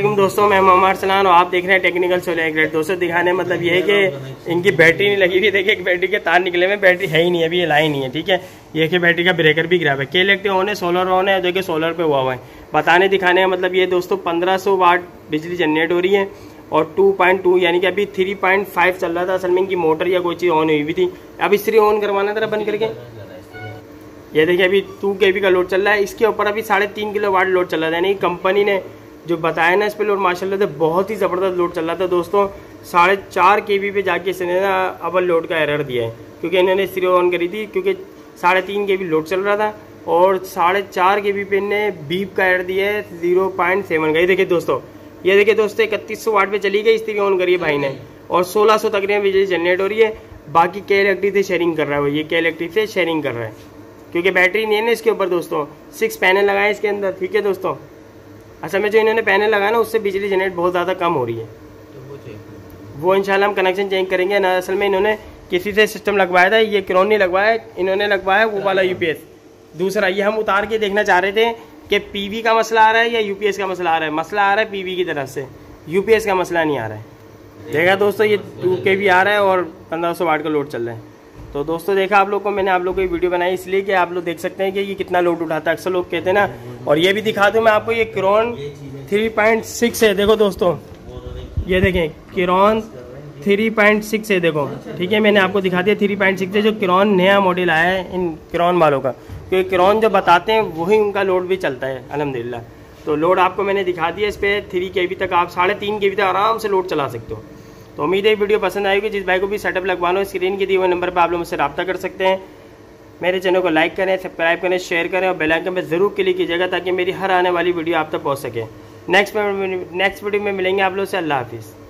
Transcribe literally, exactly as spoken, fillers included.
अस्सलाम दोस्तों, मैं मोहम्मद अरसलान और आप देख रहे हैं टेक्निकल सोलह ग्रेड। दोस्तों दिखाने मतलब ये है कि इनकी बैटरी नहीं लगी हुई। देखिए बैटरी के तार निकले हुए, बैटरी है ही नहीं, अभी ये लाई नहीं है। ठीक है, ये कि बैटरी का ब्रेकर भी गिरा हुआ है। के इलेक्ट्रिक ऑन है, सोलर ऑन है, देखिए सोलर पे हुआ हुआ है। बताने दिखाने का मतलब ये दोस्तों पंद्रह सौ वाट बिजली जनरेट हो रही है और टू पॉइंट टू यानी कि अभी थ्री पॉइंट फाइव चल रहा था। असल में इनकी मोटर या कोई चीज़ ऑन हुई भी थी। अब इस्त्री ऑन करवाना था बंद करके। ये देखिए अभी टू के वी का लोड चल रहा है। इसके ऊपर अभी साढ़े तीन किलो वाट लोड चल रहा था। यानी कंपनी ने जो बताया ना इस पे लोड माशाल्लाह से बहुत ही ज़बरदस्त लोड चल रहा था दोस्तों। साढ़े चार के वी पे जाके इसने ना अबल लोड का एरर दिया है, क्योंकि इन्होंने इस्त्री ऑन करी थी, क्योंकि साढ़े तीन के वी लोड चल रहा था और साढ़े चार के वी पे इन्हें बीप का एरर दिया है जीरो पॉइंट सेवन का। ये देखिए दोस्तों, ये देखिए दोस्तों इकतीस सौ वाट पे चली गई, इस्त्री ऑन करी है भाई ने और सोलह सौ तकरीबन बिजली जनरेट हो रही है। बाकी के इलेक्ट्रिक से शेयरिंग कर रहा है वो, ये के इलेक्ट्रिक से शेयरिंग कर रहा है क्योंकि बैटरी नहीं है ना इसके ऊपर दोस्तों। सिक्स पैनल लगाए इसके अंदर। ठीक है दोस्तों, असल में जो इन्होंने पैनल लगाया ना उससे बिजली जनरेट बहुत ज़्यादा कम हो रही है, तो वो इंशाल्लाह हम कनेक्शन चेंज करेंगे ना। असल में इन्होंने किसी से सिस्टम लगवाया था, ये क्रोन नहीं लगवाया, इन्होंने लगवाया वो वाला यूपीएस दूसरा। ये हम उतार के देखना चाह रहे थे कि पीवी का मसला आ रहा है या यूपीएस का मसला आ रहा है। मसला आ रहा है पीवी की तरफ से, यूपीएस का मसला नहीं आ रहा है। देखा दोस्तों, ये टू के वी आ रहा है और पंद्रह सौ वाट का लोड चल रहा है। तो दोस्तों देखा आप लोग को, मैंने आप लोग को ये वीडियो बनाई इसलिए कि आप लोग देख सकते हैं कि ये कितना लोड उठाता है। अक्सर लोग कहते हैं ना, और ये भी दिखा दूं मैं आपको, ये क्रोन थ्री पॉइंट सिक्स है। देखो दोस्तों, ये देखें क्रोन थ्री पॉइंट सिक्स है, देखो। ठीक है, मैंने आपको दिखा दिया थ्री पॉइंट सिक्स है, जो क्रोन नया मॉडल आया है इन क्रोन वालों का, क्योंकि क्रोन जो बताते हैं वही उनका लोड भी चलता है अल्हम्दुलिल्लाह। तो लोड आपको मैंने दिखा दिया, इस पर थ्री के वी तक आप साढ़े तीन के वी तक आराम से लोड चला सकते हो। तो उम्मीद है वीडियो पसंद आएगी। जिस भाई को भी सेटअप लगवाना हो स्क्रीन के दिए हुए नंबर पर आप लोग मुझसे रब्ता कर सकते हैं। मेरे चैनल को लाइक करें, सब्सक्राइब करें, शेयर करें और बेल आइकन पर जरूर क्लिक कीजिएगा ताकि मेरी हर आने वाली वीडियो आप तक पहुंच सके। नेक्स्ट नेक्स्ट वीडियो में मिलेंगे आप लोग से। अल्लाह हाफिज़।